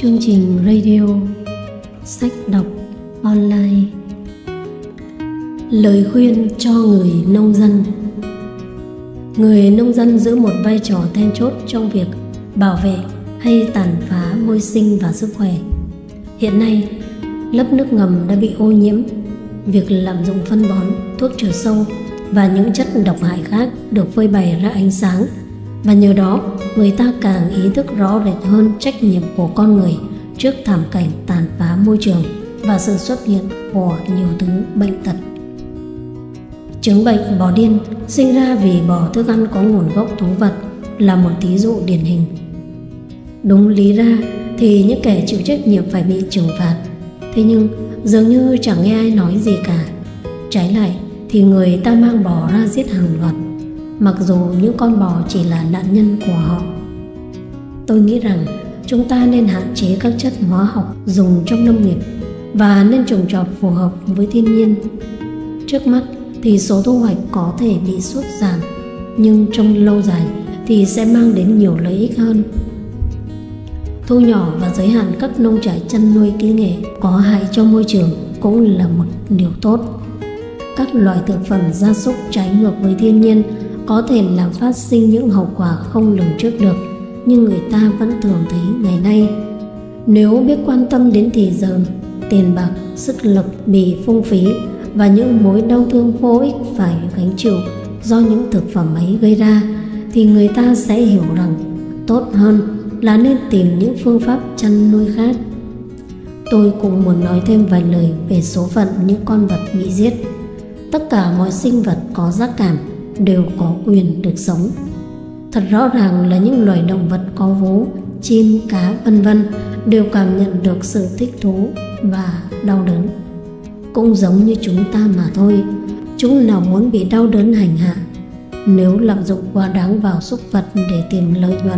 Chương trình radio sách đọc online. Lời khuyên cho người nông dân. Người nông dân giữ một vai trò then chốt trong việc bảo vệ hay tàn phá môi sinh và sức khỏe. Hiện nay, lớp nước ngầm đã bị ô nhiễm. Việc lạm dụng phân bón, thuốc trừ sâu và những chất độc hại khác được phơi bày ra ánh sáng, và nhờ đó người ta càng ý thức rõ rệt hơn trách nhiệm của con người trước thảm cảnh tàn phá môi trường và sự xuất hiện của nhiều thứ bệnh tật. Chứng bệnh bò điên sinh ra vì bỏ thức ăn có nguồn gốc thú vật là một ví dụ điển hình. Đúng lý ra thì những kẻ chịu trách nhiệm phải bị trừng phạt, thế nhưng dường như chẳng nghe ai nói gì cả. Trái lại thì người ta mang bò ra giết hàng loạt, mặc dù những con bò chỉ là nạn nhân của họ. Tôi nghĩ rằng chúng ta nên hạn chế các chất hóa học dùng trong nông nghiệp và nên trồng trọt phù hợp với thiên nhiên. Trước mắt thì số thu hoạch có thể bị sút giảm, nhưng trong lâu dài thì sẽ mang đến nhiều lợi ích hơn. Thu nhỏ và giới hạn các nông trại chăn nuôi kỹ nghệ có hại cho môi trường cũng là một điều tốt. Các loại thực phẩm gia súc trái ngược với thiên nhiên có thể làm phát sinh những hậu quả không lường trước được, nhưng người ta vẫn thường thấy ngày nay. Nếu biết quan tâm đến thì giờ, tiền bạc, sức lực bị phung phí và những mối đau thương vô ích phải gánh chịu do những thực phẩm ấy gây ra, thì người ta sẽ hiểu rằng tốt hơn là nên tìm những phương pháp chăn nuôi khác. Tôi cũng muốn nói thêm vài lời về số phận những con vật bị giết. Tất cả mọi sinh vật có giác cảm đều có quyền được sống. Thật rõ ràng là những loài động vật có vú, chim, cá vân vân đều cảm nhận được sự thích thú và đau đớn. Cũng giống như chúng ta mà thôi, chúng nào muốn bị đau đớn hành hạ. Nếu lạm dụng quá đáng vào súc vật để tìm lợi nhuận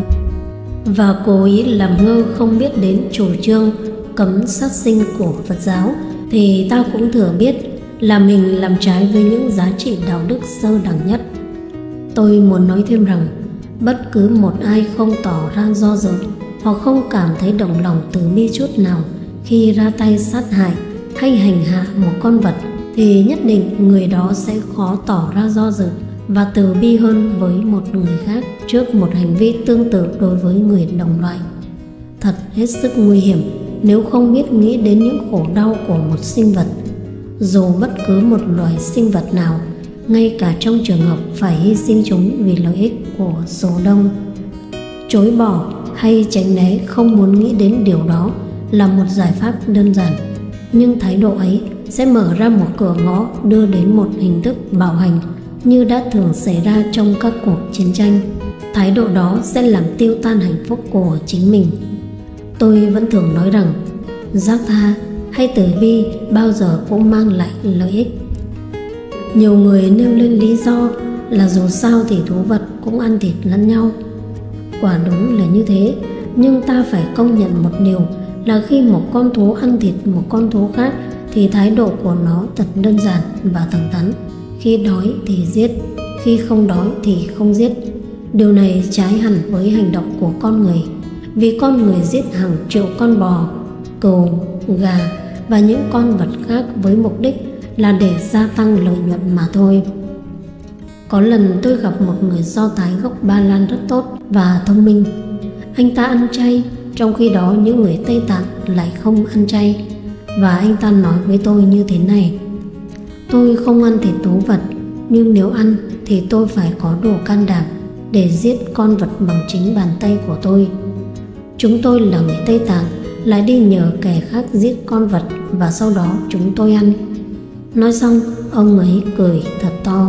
và cố ý làm ngơ không biết đến chủ trương cấm sát sinh của Phật giáo, thì ta cũng thừa biết là mình làm trái với những giá trị đạo đức sơ đẳng nhất. Tôi muốn nói thêm rằng bất cứ một ai không tỏ ra do dự hoặc không cảm thấy động lòng từ bi chút nào khi ra tay sát hại hay hành hạ một con vật, thì nhất định người đó sẽ khó tỏ ra do dự và từ bi hơn với một người khác trước một hành vi tương tự đối với người đồng loại. Thật hết sức nguy hiểm nếu không biết nghĩ đến những khổ đau của một sinh vật. Dù bất cứ một loài sinh vật nào, ngay cả trong trường hợp phải hy sinh chúng vì lợi ích của số đông. Chối bỏ hay tránh né không muốn nghĩ đến điều đó là một giải pháp đơn giản, nhưng thái độ ấy sẽ mở ra một cửa ngõ đưa đến một hình thức bạo hành như đã thường xảy ra trong các cuộc chiến tranh. Thái độ đó sẽ làm tiêu tan hạnh phúc của chính mình. Tôi vẫn thường nói rằng giác tha hay từ bi bao giờ cũng mang lại lợi ích. Nhiều người nêu lên lý do là dù sao thì thú vật cũng ăn thịt lẫn nhau. Quả đúng là như thế, nhưng ta phải công nhận một điều là khi một con thú ăn thịt một con thú khác thì thái độ của nó thật đơn giản và thẳng thắn. Khi đói thì giết, khi không đói thì không giết. Điều này trái hẳn với hành động của con người, vì con người giết hàng triệu con bò, cừu, gà và những con vật khác với mục đích là để gia tăng lợi nhuận mà thôi. Có lần tôi gặp một người Do Thái gốc Ba Lan rất tốt và thông minh. Anh ta ăn chay, trong khi đó những người Tây Tạng lại không ăn chay. Và anh ta nói với tôi như thế này: tôi không ăn thịt thú vật, nhưng nếu ăn thì tôi phải có đủ can đảm để giết con vật bằng chính bàn tay của tôi. Chúng tôi là người Tây Tạng lại đi nhờ kẻ khác giết con vật và sau đó chúng tôi ăn. Nói xong, ông ấy cười thật to.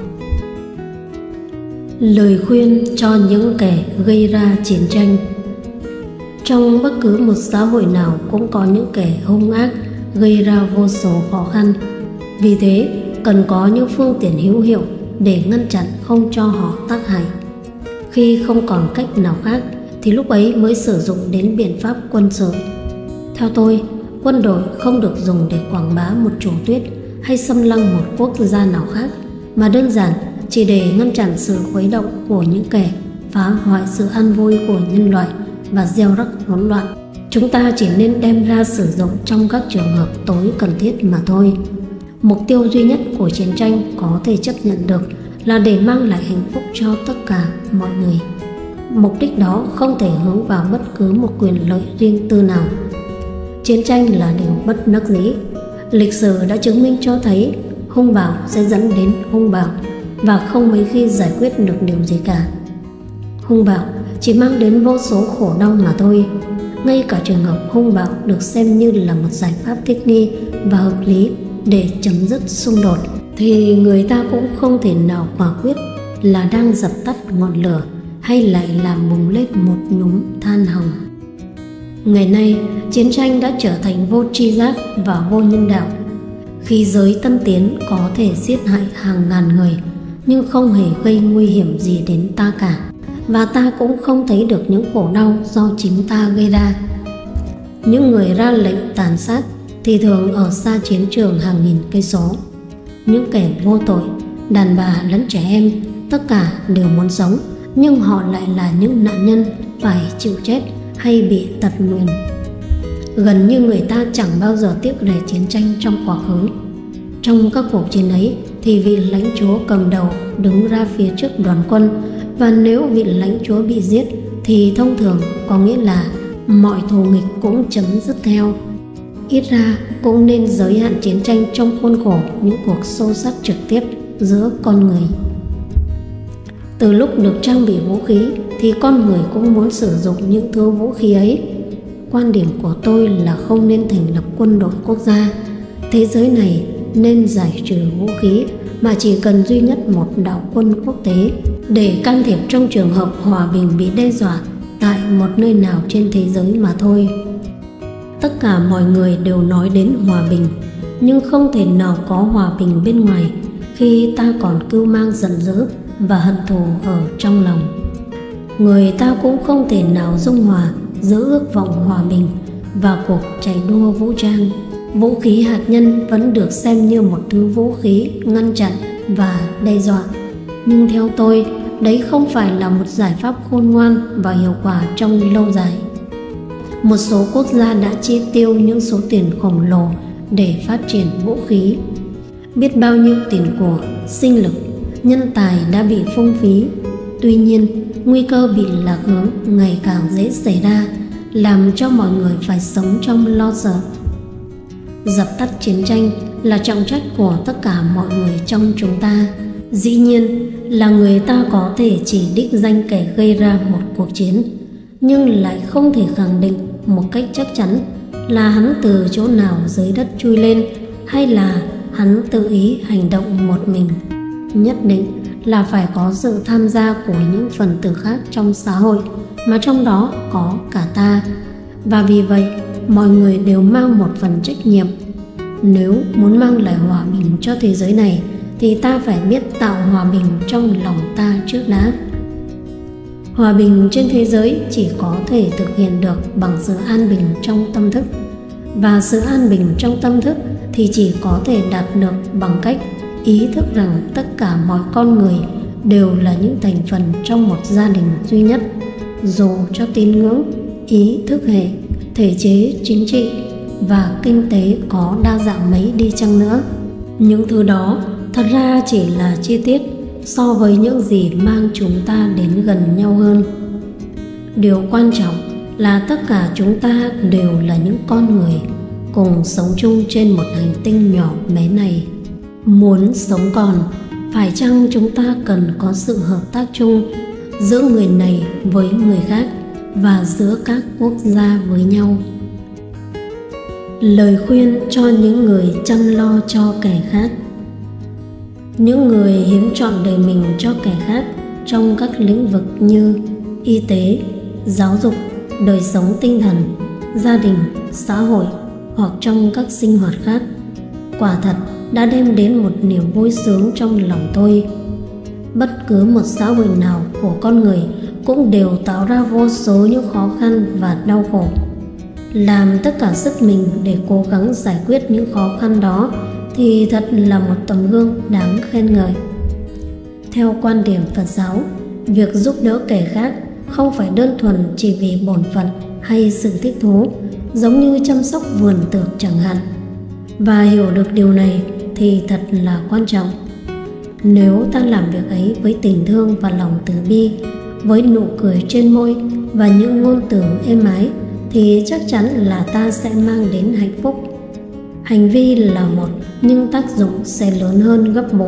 Lời khuyên cho những kẻ gây ra chiến tranh. Trong bất cứ một xã hội nào cũng có những kẻ hung ác gây ra vô số khó khăn. Vì thế, cần có những phương tiện hữu hiệu để ngăn chặn không cho họ tác hại. Khi không còn cách nào khác thì lúc ấy mới sử dụng đến biện pháp quân sự. Theo tôi, quân đội không được dùng để quảng bá một chủ tuyết hay xâm lăng một quốc gia nào khác, mà đơn giản chỉ để ngăn chặn sự khuấy động của những kẻ phá hoại sự an vui của nhân loại và gieo rắc hỗn loạn. Chúng ta chỉ nên đem ra sử dụng trong các trường hợp tối cần thiết mà thôi. Mục tiêu duy nhất của chiến tranh có thể chấp nhận được là để mang lại hạnh phúc cho tất cả mọi người. Mục đích đó không thể hướng vào bất cứ một quyền lợi riêng tư nào. Chiến tranh là điều bất đắc dĩ. Lịch sử đã chứng minh cho thấy hung bạo sẽ dẫn đến hung bạo và không mấy khi giải quyết được điều gì cả. Hung bạo chỉ mang đến vô số khổ đau mà thôi. Ngay cả trường hợp hung bạo được xem như là một giải pháp thích nghi và hợp lý để chấm dứt xung đột, thì người ta cũng không thể nào quả quyết là đang dập tắt ngọn lửa hay lại làm bùng lên một nhúm than hồng. Ngày nay, chiến tranh đã trở thành vô tri giác và vô nhân đạo. Khi giới tân tiến có thể giết hại hàng ngàn người, nhưng không hề gây nguy hiểm gì đến ta cả, và ta cũng không thấy được những khổ đau do chính ta gây ra. Những người ra lệnh tàn sát thì thường ở xa chiến trường hàng nghìn cây số. Những kẻ vô tội, đàn bà lẫn trẻ em, tất cả đều muốn sống, nhưng họ lại là những nạn nhân phải chịu chết hay bị tật nguyền. Gần như người ta chẳng bao giờ tiếc rẻ chiến tranh trong quá khứ. Trong các cuộc chiến ấy thì vị lãnh chúa cầm đầu đứng ra phía trước đoàn quân, và nếu vị lãnh chúa bị giết thì thông thường có nghĩa là mọi thù nghịch cũng chấm dứt theo. Ít ra cũng nên giới hạn chiến tranh trong khuôn khổ những cuộc xô xát trực tiếp giữa con người. Từ lúc được trang bị vũ khí thì con người cũng muốn sử dụng những thứ vũ khí ấy. Quan điểm của tôi là không nên thành lập quân đội quốc gia. Thế giới này nên giải trừ vũ khí, mà chỉ cần duy nhất một đạo quân quốc tế để can thiệp trong trường hợp hòa bình bị đe dọa tại một nơi nào trên thế giới mà thôi. Tất cả mọi người đều nói đến hòa bình, nhưng không thể nào có hòa bình bên ngoài khi ta còn cưu mang giận dữ và hận thù ở trong lòng. Người ta cũng không thể nào dung hòa giữa ước vọng hòa bình và cuộc chạy đua vũ trang. Vũ khí hạt nhân vẫn được xem như một thứ vũ khí ngăn chặn và đe dọa, nhưng theo tôi, đấy không phải là một giải pháp khôn ngoan và hiệu quả trong lâu dài. Một số quốc gia đã chi tiêu những số tiền khổng lồ để phát triển vũ khí. Biết bao nhiêu tiền của, sinh lực, nhân tài đã bị phung phí. Tuy nhiên, nguy cơ bị lạc hướng ngày càng dễ xảy ra, làm cho mọi người phải sống trong lo sợ. Dập tắt chiến tranh là trọng trách của tất cả mọi người trong chúng ta. Dĩ nhiên là người ta có thể chỉ đích danh kẻ gây ra một cuộc chiến, nhưng lại không thể khẳng định một cách chắc chắn là hắn từ chỗ nào dưới đất chui lên, hay là hắn tự ý hành động một mình. Nhất định là phải có sự tham gia của những phần tử khác trong xã hội, mà trong đó có cả ta. Và vì vậy, mọi người đều mang một phần trách nhiệm. Nếu muốn mang lại hòa bình cho thế giới này thì ta phải biết tạo hòa bình trong lòng ta trước đã. Hòa bình trên thế giới chỉ có thể thực hiện được bằng sự an bình trong tâm thức, và sự an bình trong tâm thức thì chỉ có thể đạt được bằng cách ý thức rằng tất cả mọi con người đều là những thành phần trong một gia đình duy nhất, dù cho tín ngưỡng, ý thức hệ, thể chế chính trị và kinh tế có đa dạng mấy đi chăng nữa. Những thứ đó thật ra chỉ là chi tiết so với những gì mang chúng ta đến gần nhau hơn. Điều quan trọng là tất cả chúng ta đều là những con người cùng sống chung trên một hành tinh nhỏ bé này. Muốn sống còn, phải chăng chúng ta cần có sự hợp tác chung giữa người này với người khác và giữa các quốc gia với nhau? Lời khuyên cho những người chăm lo cho kẻ khác. Những người hiến trọn đời mình cho kẻ khác trong các lĩnh vực như y tế, giáo dục, đời sống tinh thần, gia đình, xã hội hoặc trong các sinh hoạt khác, quả thật đã đem đến một niềm vui sướng trong lòng tôi. Bất cứ một xã hội nào của con người cũng đều tạo ra vô số những khó khăn và đau khổ. Làm tất cả sức mình để cố gắng giải quyết những khó khăn đó thì thật là một tấm gương đáng khen ngợi. Theo quan điểm Phật giáo, việc giúp đỡ kẻ khác không phải đơn thuần chỉ vì bổn phận hay sự thích thú, giống như chăm sóc vườn tược chẳng hạn. Và hiểu được điều này thì thật là quan trọng. Nếu ta làm việc ấy với tình thương và lòng từ bi, với nụ cười trên môi và những ngôn từ êm ái, thì chắc chắn là ta sẽ mang đến hạnh phúc. Hành vi là một, nhưng tác dụng sẽ lớn hơn gấp bội.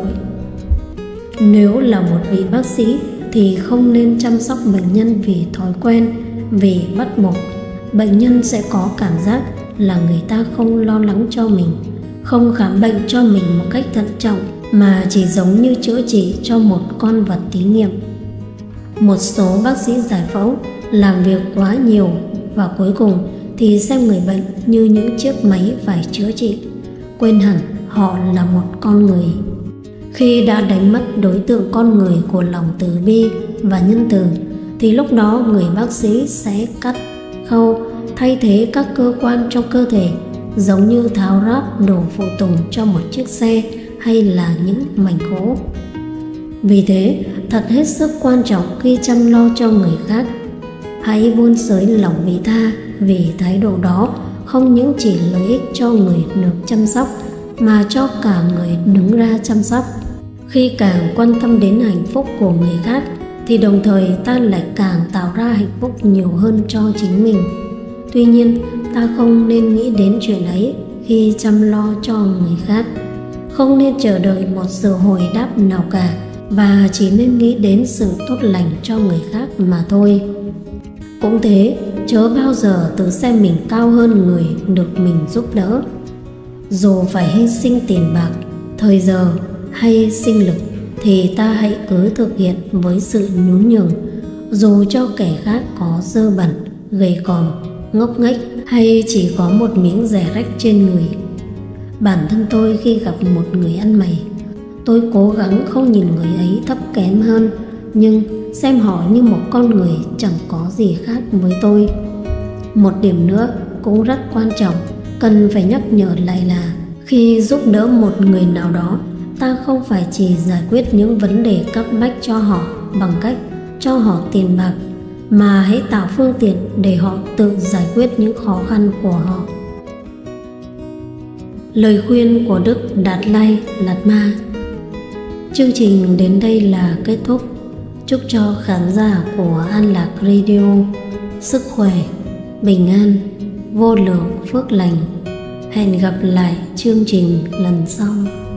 Nếu là một vị bác sĩ thì không nên chăm sóc bệnh nhân vì thói quen, vì bắt buộc. Bệnh nhân sẽ có cảm giác là người ta không lo lắng cho mình, không khám bệnh cho mình một cách thận trọng, mà chỉ giống như chữa trị cho một con vật thí nghiệm. Một số bác sĩ giải phẫu làm việc quá nhiều và cuối cùng thì xem người bệnh như những chiếc máy phải chữa trị, quên hẳn họ là một con người. Khi đã đánh mất đối tượng con người của lòng từ bi và nhân từ, thì lúc đó người bác sĩ sẽ cắt, khâu, thay thế các cơ quan trong cơ thể, giống như tháo ráp đồ phụ tùng cho một chiếc xe hay là những mảnh gỗ. Vì thế, thật hết sức quan trọng khi chăm lo cho người khác. Hãy buông xới lòng vị tha, vì thái độ đó không những chỉ lợi ích cho người được chăm sóc, mà cho cả người đứng ra chăm sóc. Khi càng quan tâm đến hạnh phúc của người khác, thì đồng thời ta lại càng tạo ra hạnh phúc nhiều hơn cho chính mình. Tuy nhiên, ta không nên nghĩ đến chuyện ấy khi chăm lo cho người khác. Không nên chờ đợi một sự hồi đáp nào cả, và chỉ nên nghĩ đến sự tốt lành cho người khác mà thôi. Cũng thế, chớ bao giờ tự xem mình cao hơn người được mình giúp đỡ. Dù phải hy sinh tiền bạc, thời giờ hay sinh lực, thì ta hãy cứ thực hiện với sự nhún nhường, dù cho kẻ khác có dơ bẩn, gầy còm, ngốc nghếch hay chỉ có một miếng rẻ rách trên người. Bản thân tôi khi gặp một người ăn mày, tôi cố gắng không nhìn người ấy thấp kém hơn, nhưng xem họ như một con người chẳng có gì khác với tôi. Một điểm nữa cũng rất quan trọng cần phải nhắc nhở lại là khi giúp đỡ một người nào đó, ta không phải chỉ giải quyết những vấn đề cấp bách cho họ bằng cách cho họ tiền bạc, mà hãy tạo phương tiện để họ tự giải quyết những khó khăn của họ. Lời khuyên của Đức Đạt Lai Lạt Ma. Chương trình đến đây là kết thúc. Chúc cho khán giả của An Lạc Radio sức khỏe, bình an, vô lượng phước lành. Hẹn gặp lại chương trình lần sau.